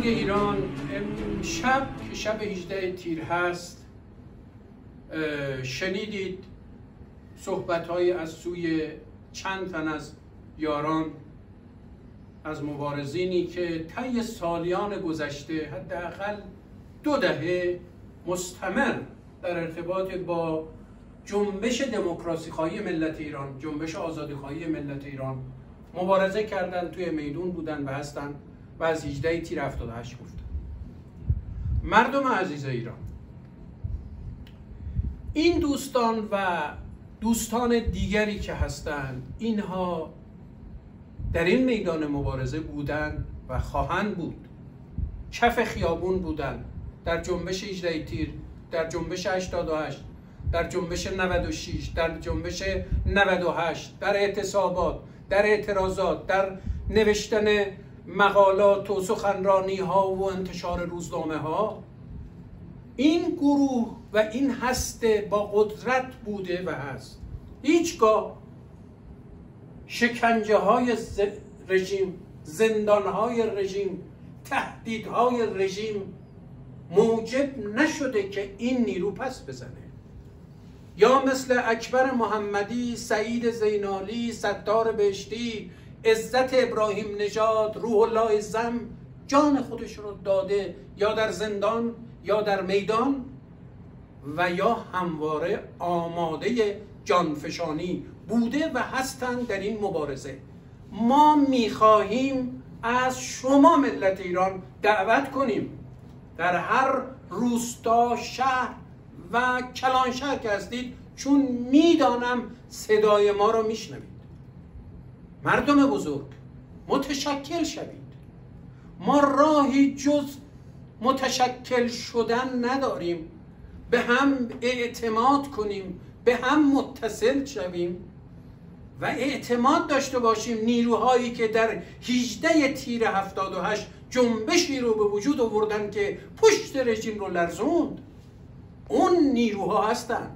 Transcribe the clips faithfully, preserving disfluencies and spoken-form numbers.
بزرگ ایران، شب که شب هجده تیر هست شنیدید صحبت‌های از سوی چند تن از یاران، از مبارزینی که طی سالیان گذشته حداقل دو دهه مستمر در ارتباط با جنبش دموکراسی خواهی ملت ایران، جنبش آزادی خواهی ملت ایران مبارزه کردن، توی میدون بودن و هستن و از هجده تیر هفتاد و هشت گفتن. مردم عزیز ایران، این دوستان و دوستان دیگری که هستند، اینها در این میدان مبارزه بودند و خواهند بود، کف خیابون بودند، در جنبش هجده تیر، در جنبش هشتاد و هشت، در جنبش نود و شش، در جنبش نود و هشت، در اعتصابات، در اعتراضات، در نوشتن مقالات و سخنرانی ها و انتشار روزنامه ها. این گروه و این هسته با قدرت بوده و هست. هیچگاه شکنجه های رژیم، زندان های رژیم، تهدیدهای رژیم موجب نشده که این نیرو پس بزنه. یا مثل اکبر محمدی، سعید زینالی، ستار بهشتی، عزت ابراهیم نژاد، روح الله زم جان خودش رو داده، یا در زندان یا در میدان، و یا همواره آماده جانفشانی بوده و هستند در این مبارزه. ما میخواهیم از شما ملت ایران دعوت کنیم، در هر روستا، شهر و کلان شهر که هستید، چون میدانم صدای ما رو میشنوید. مردم بزرگ، متشکل شوید. ما راهی جز متشکل شدن نداریم. به هم اعتماد کنیم، به هم متصل شویم و اعتماد داشته باشیم نیروهایی که در هجده تیر هفتاد و هشت جنبشی رو به وجود آوردن که پشت رژیم رو لرزوند، اون نیروها هستند.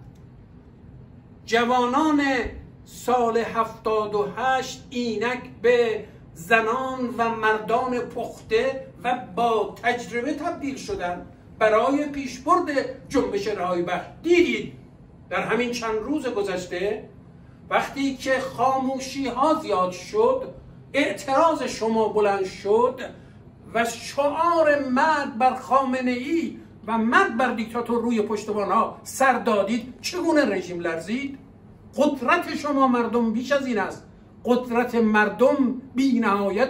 جوانان سال هفتاد و هشت اینک به زنان و مردان پخته و با تجربه تبدیل شدن برای پیشبرد جنبش رهایی بخش. دیدید در همین چند روز گذشته وقتی که خاموشی ها زیاد شد، اعتراض شما بلند شد و شعار مرگ بر خامنه ای و مرگ بر دیکتاتور روی پشتبان ها سر دادید، چگونه رژیم لرزید؟ قدرت شما مردم بیش از این است. قدرت مردم بی نهایت.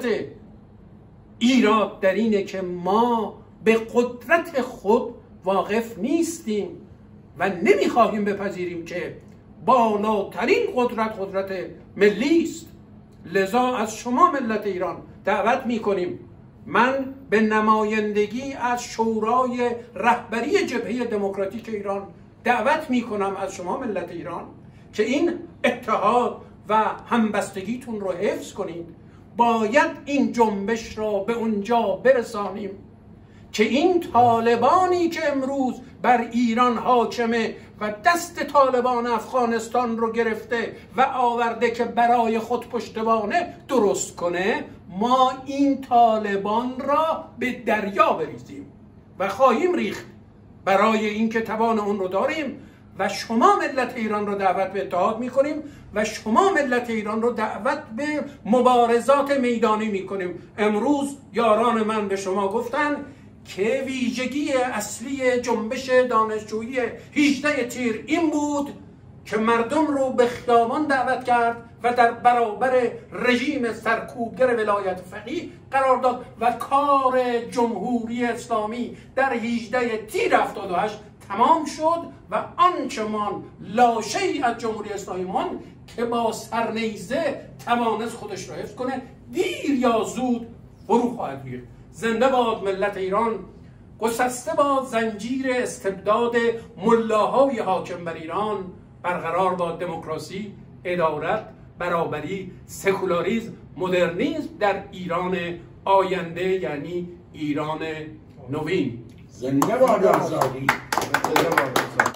ایراد در اینه که ما به قدرت خود واقف نیستیم و نمیخواهیم بپذیریم که بالاترین قدرت قدرت ملی است. لذا از شما ملت ایران دعوت میکنیم. من به نمایندگی از شورای رهبری جبهه دموکراتیک ایران دعوت میکنم از شما ملت ایران که این اتحاد و همبستگیتون رو حفظ کنید. باید این جنبش را به اونجا برسانیم که این طالبانی که امروز بر ایران حاکمه و دست طالبان افغانستان رو گرفته و آورده که برای خود پشتوانه درست کنه، ما این طالبان را به دریا بریزیم و خواهیم ریخت. برای اینکه توان اون رو داریم و شما ملت ایران رو دعوت به اتحاد میکنیم و شما ملت ایران رو دعوت به مبارزات میدانی میکنیم. امروز یاران من به شما گفتن که ویژگی اصلی جنبش دانشجویی هجده تیر این بود که مردم رو به خیابان دعوت کرد و در برابر رژیم سرکوبگر ولایت فقیه قرار داد و کار جمهوری اسلامی در هجده تیر هفتاد و هشت تمام شد و آنچمان لاشه‌ای از جمهوری اسلامی ماند که با سرنیزه توانست خودش را حفظ کنه، دیر یا زود فرو خواهد ریخت. زنده باد ملت ایران، گسسته باد زنجیر استبداد ملاهای حاکم بر ایران، برقرار باد دموکراسی، عدالت، برابری، سکولاریسم، مدرنیسم در ایران آینده، یعنی ایران نوین. زنده باد آزادی.